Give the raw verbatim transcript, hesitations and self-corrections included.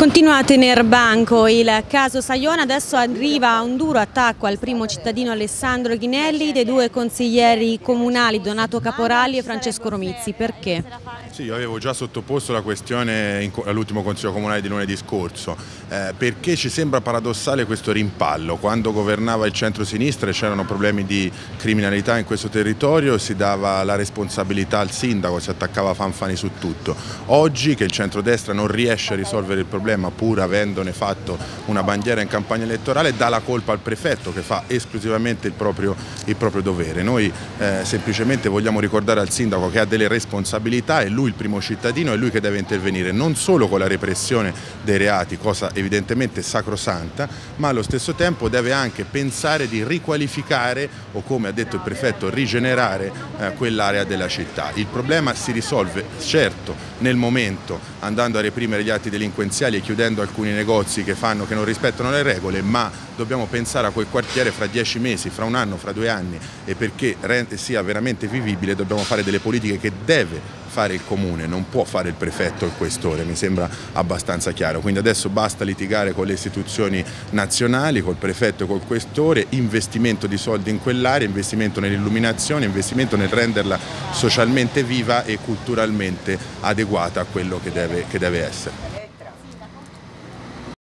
Continua a tener banco il caso Saiona, adesso arriva un duro attacco al primo cittadino Alessandro Ghinelli, dei due consiglieri comunali Donato Caporali e Francesco Romizzi. Perché? Sì, io avevo già sottoposto la questione all'ultimo Consiglio Comunale di lunedì scorso, eh, perché ci sembra paradossale questo rimpallo. Quando governava il centro-sinistra e c'erano problemi di criminalità in questo territorio, si dava la responsabilità al sindaco, si attaccava Fanfani su tutto. Oggi che il centrodestra non riesce a risolvere il problema, pur avendone fatto una bandiera in campagna elettorale, dà la colpa al prefetto che fa esclusivamente il proprio, il proprio dovere. Noi eh, semplicemente vogliamo ricordare al sindaco che ha delle responsabilità, è lui il primo cittadino, è lui che deve intervenire non solo con la repressione dei reati, cosa evidentemente sacrosanta, ma allo stesso tempo deve anche pensare di riqualificare o, come ha detto il prefetto, rigenerare eh, quell'area della città. Il problema si risolve certo nel momento andando a reprimere gli atti delinquenziali e chiudendo alcuni negozi che, fanno, che non rispettano le regole, ma dobbiamo pensare a quel quartiere fra dieci mesi, fra un anno, fra due anni, e perché sia veramente vivibile dobbiamo fare delle politiche che deve fare il comune, non può fare il prefetto o il questore, mi sembra abbastanza chiaro. Quindi adesso basta litigare con le istituzioni nazionali, col prefetto e col questore, investimento di soldi in quell'area, investimento nell'illuminazione, investimento nel renderla socialmente viva e culturalmente adeguata a quello che deve, che deve essere.